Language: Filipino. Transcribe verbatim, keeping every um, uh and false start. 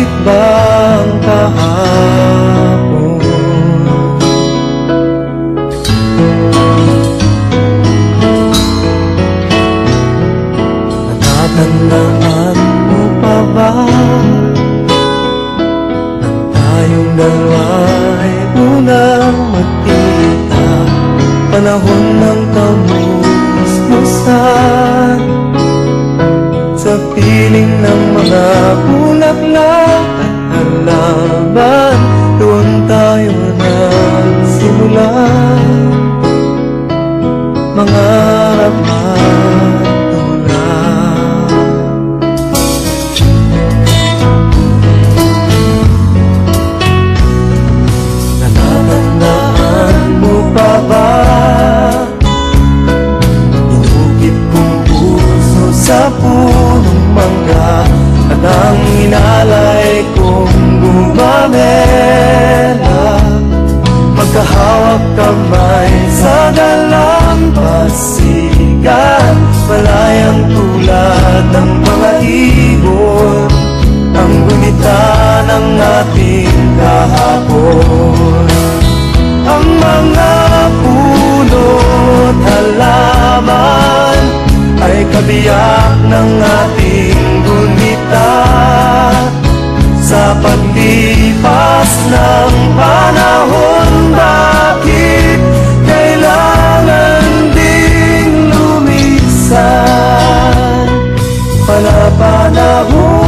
Sulit ba ang kahapon? Natatandaan mo pa ba nang tayong dalawa'y unang magkita? Panahon ng kamusmusan, sa piling ng mga bulaklak at halaman, doon tayo nagsimula mangarap at tulad. Natatandaan mo pa ba inukit kong puso sa punong mangga, at ang inalay kong gumamela, magkahawak kamay sa dalampasigan, malayang tulad ng mga ibon, ang gunita ng ating kahapon. Ang mga puno't halaman ay kabiyak ng ating gunita, sa paglipas ng panahon. Bakit kailangan ding lumisan? Pala panahon